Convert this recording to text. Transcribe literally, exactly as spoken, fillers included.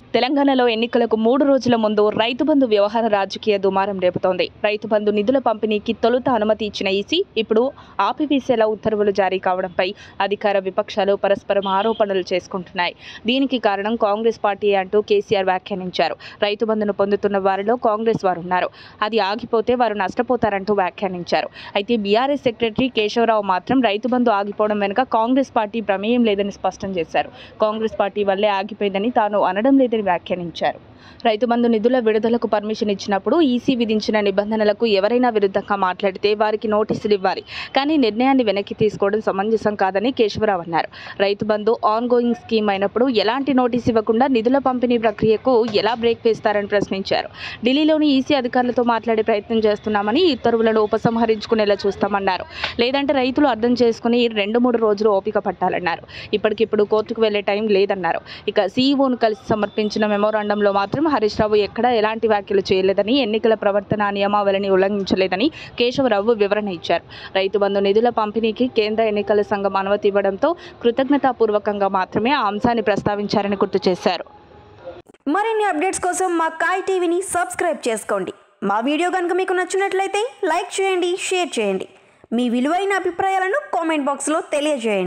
తెలంగాణలో ఎన్నికలకు మూడు రోజుల ముందు రైతుబంధు వ్యవహార రాజకీయ దుమారం రేపుతోంది. రైతుబంధు నిధుల పంపిణీకి తొలుత అనుమతి ఇచ్చిన ఈసీ ఇప్పుడు ఆపివేసేలా ఉత్తర్వులు జారీ కావడంపై అధికార విపక్షాలు పరస్పరం ఆరోపణలు చేసుకుంటున్నాయి. దీనికి కారణం కాంగ్రెస్ పార్టీ అంటూ కేసీఆర్ వ్యాఖ్యానించారు. రైతుబంధును పొందుతున్న వారిలో కాంగ్రెస్ వారు ఉన్నారు. అది ఆగిపోతే వారు నష్టపోతారంటూ వ్యాఖ్యానించారు. అయితే బీఆర్ఎస్ సెక్రటరీ కేశవ్ రావు మాత్రం రైతుబంధు ఆగిపోవడం వెనుక కాంగ్రెస్ పార్టీ ప్రమేయం లేదని స్పష్టం చేశారు. కాంగ్రెస్ పార్టీ వల్లే ఆగిపోయిందని తాను అనడం లేదని వ్యాఖ్యానించారు. రైతుబంధు నిధుల విడుదలకు పర్మిషన్ ఇచ్చినప్పుడు ఈసీ విధించిన నిబంధనలకు ఎవరైనా విరుద్ధంగా మాట్లాడితే వారికి నోటీసులు ఇవ్వాలి, కానీ నిర్ణయాన్ని వెనక్కి తీసుకోవడం సమంజసం కాదని కేశవరావు అన్నారు. రైతుబంధు ఆన్ గోయింగ్ స్కీమ్ అయినప్పుడు ఎలాంటి నోటీసు ఇవ్వకుండా నిధుల పంపిణీ ప్రక్రియకు ఎలా బ్రేక్ వేస్తారని ప్రశ్నించారు. ఢిల్లీలోని ఈసీ అధికారులతో మాట్లాడే ప్రయత్నం చేస్తున్నామని, ఈ ఉత్తర్వులను ఉపసంహరించుకునేలా చూస్తామన్నారు. లేదంటే రైతులు అర్థం చేసుకుని రెండు మూడు రోజులు ఓపిక పట్టాలన్నారు. ఇప్పటికిప్పుడు కోర్టుకు వెళ్లే టైం లేదన్నారు. ఇక సీఈఓను కలిసి సమర్పించిన మెమోరాండంలో మాత్రం హరీష్ రావు ఎక్కడా ఎలాంటి వ్యాఖ్యలు చేయలేదని, ఎన్నికల ప్రవర్తన నియమావళిని ఉల్లంఘించలేదని కేశవరావు వివరణ ఇచ్చారు. రైతుబంధు నిధుల పంపిణీకి కేంద్ర ఎన్నికల సంఘం అనుమతి ఇవ్వడంతో కృతజ్ఞతాపూర్వకంగా మాత్రమే ఆ అంశాన్ని ప్రస్తావించారని గుర్తు చేశారు. మరిన్ని అప్డేట్స్ కోసం మా కాయ్ టీవీని సబ్స్క్రైబ్ చేసుకోండి. మా వీడియో కనుక మీకు నచ్చినట్లయితే లైక్ చేయండి, షేర్ చేయండి. మీ విలువైన అభిప్రాయాలను కామెంట్ బాక్స్లో తెలియజేయండి.